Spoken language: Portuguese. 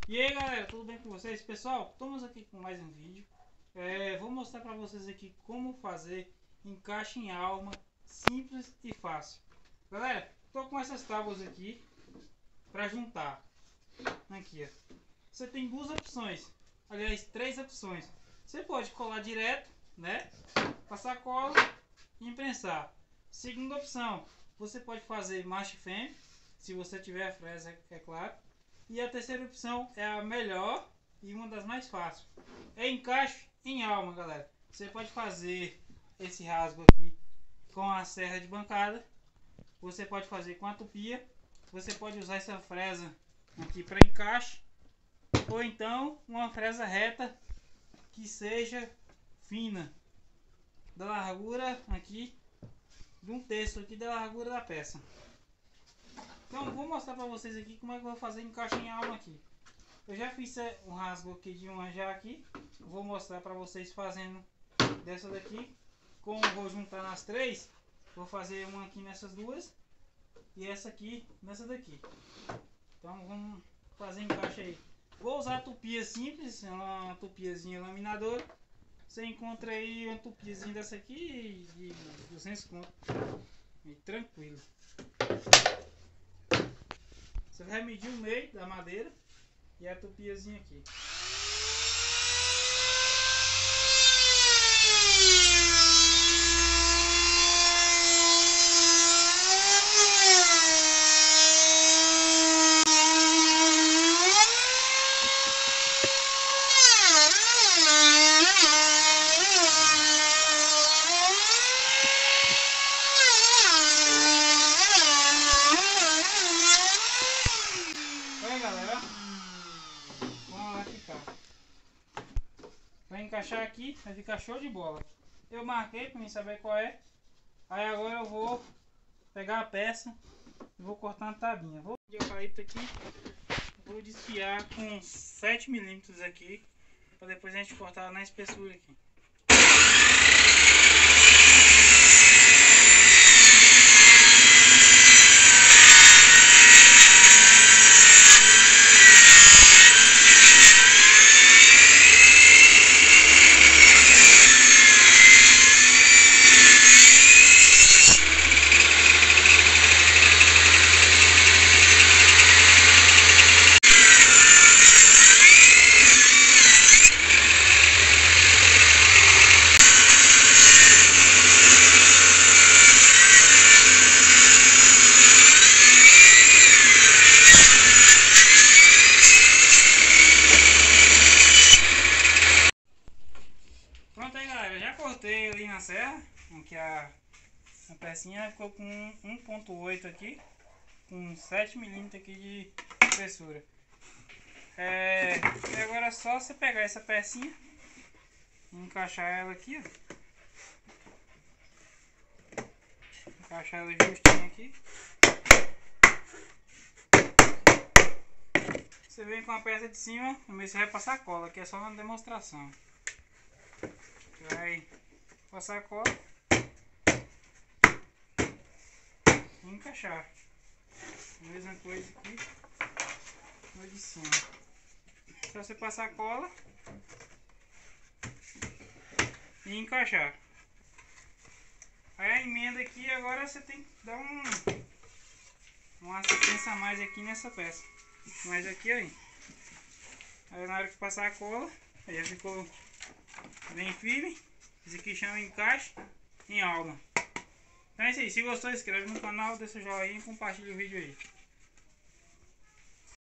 E aí galera, tudo bem com vocês? Pessoal, estamos aqui com mais um vídeo. Vou mostrar para vocês aqui como fazer encaixe em alma simples e fácil. Galera, estou com essas tábuas aqui para juntar. Aqui, ó. Você tem duas opções, aliás, três opções. Você pode colar direto, né? Passar cola e imprensar. Segunda opção, você pode fazer macho e fêmea, se você tiver a fresa, é claro. E a terceira opção é a melhor e uma das mais fáceis. É encaixe em alma, galera. Você pode fazer esse rasgo aqui com a serra de bancada. Você pode fazer com a tupia. Você pode usar essa fresa aqui para encaixe. Ou então uma fresa reta que seja fina. Da largura aqui de um terço aqui da largura da peça. Então vou mostrar para vocês aqui como é que eu vou fazer encaixe em alma aqui. Eu já fiz um rasgo aqui de uma já aqui. Vou mostrar para vocês fazendo dessa daqui. Como eu vou juntar nas três, vou fazer uma aqui nessas duas e essa aqui nessa daqui. Então vamos fazer encaixe aí. Vou usar a tupia simples, uma tupiazinha laminadora. Você encontra aí uma tupiazinha dessa aqui de 200 conto. E tranquilo. Você vai medir o meio da madeira e a tupiazinha aqui. Olha galera, vamos lá ficar. Vai encaixar aqui, vai ficar show de bola. Eu marquei para mim saber qual é. Aí agora eu vou pegar a peça e vou cortar uma tabinha. Vou de eucalipto aqui, vou desfiar com 7 milímetros aqui, para depois a gente cortar na espessura aqui. Pronto aí galera, eu já cortei ali na serra, aqui a pecinha ficou com 1.8 aqui, com 7 milímetros aqui de espessura. E agora é só você pegar essa pecinha e encaixar ela aqui, ó. Encaixar ela justinho aqui. Você vem com a peça de cima, primeiro você vai passar cola, que é só uma demonstração. Vai passar a cola e encaixar. Mesma coisa aqui no de cima. Só você passar a cola e encaixar. Aí a emenda aqui, agora você tem que dar uma assistência a mais aqui nessa peça. Mas aqui aí na hora que passar a cola, aí já ficou bem firme. Esse aqui chama encaixe em alma. Então é isso aí. Se gostou, inscreve no canal, deixa o joinha e compartilha o vídeo aí.